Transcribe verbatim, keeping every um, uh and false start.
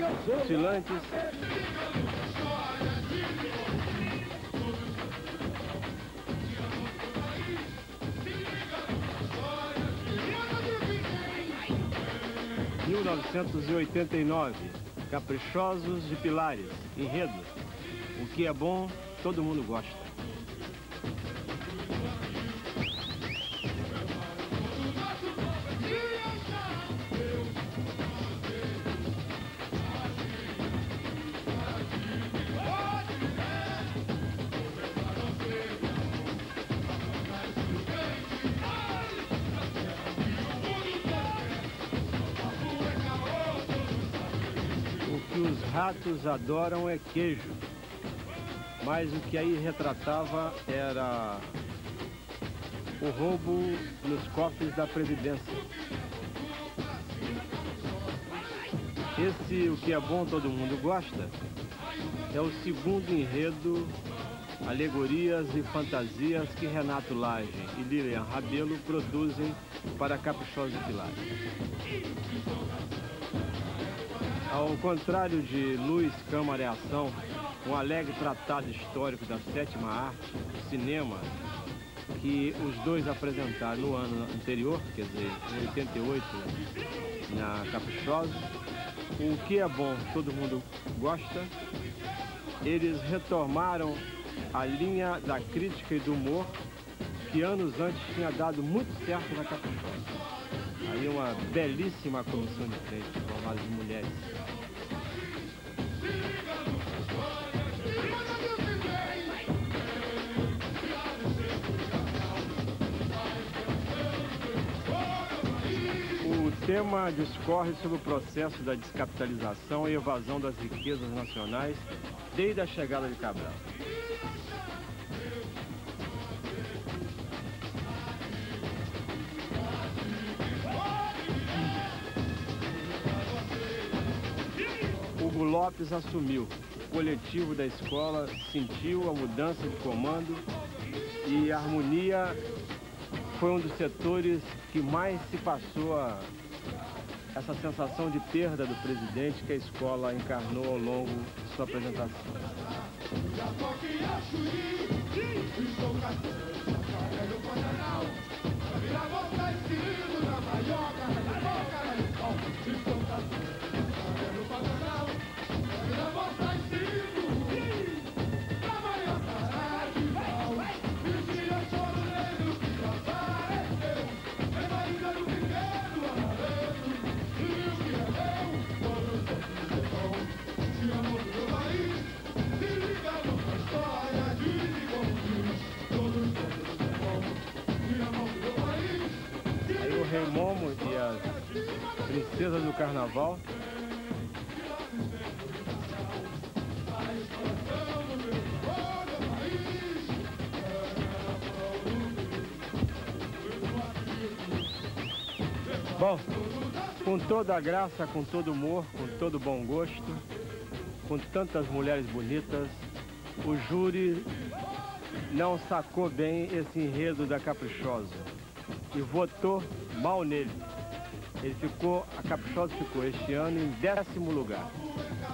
oscilantes. mil novecentos e oitenta e nove, Caprichosos de Pilares, enredo. O que é bom, todo mundo gosta. O que os ratos adoram é queijo, mas o que aí retratava era o roubo nos cofres da Previdência. Esse O que é bom, todo mundo gosta, é o segundo enredo, alegorias e fantasias que Renato Lage e Lilian Rabelo produzem para Caprichosos de Pilares. Ao contrário de Luz, Câmara e Ação, um alegre tratado histórico da sétima arte, cinema, que os dois apresentaram no ano anterior, quer dizer, em oitenta e oito, na Caprichosos, O que é bom, todo mundo gosta. Eles retomaram a linha da crítica e do humor que anos antes tinha dado muito certo na Caprichosos. Aí uma belíssima comissão de frente, formada de mulheres. O tema discorre sobre o processo da descapitalização e evasão das riquezas nacionais desde a chegada de Cabral. Hugo Lopes assumiu. O coletivo da escola sentiu a mudança de comando e a harmonia foi um dos setores que mais se passou a essa sensação de perda do presidente que a escola encarnou ao longo de sua apresentação. Rei Momo e as princesas do carnaval. Bom, com toda a graça, com todo o humor, com todo o bom gosto, com tantas mulheres bonitas, o júri não sacou bem esse enredo da Caprichosos e votou mal nele. Ele ficou, a Caprichosos ficou este ano em décimo lugar.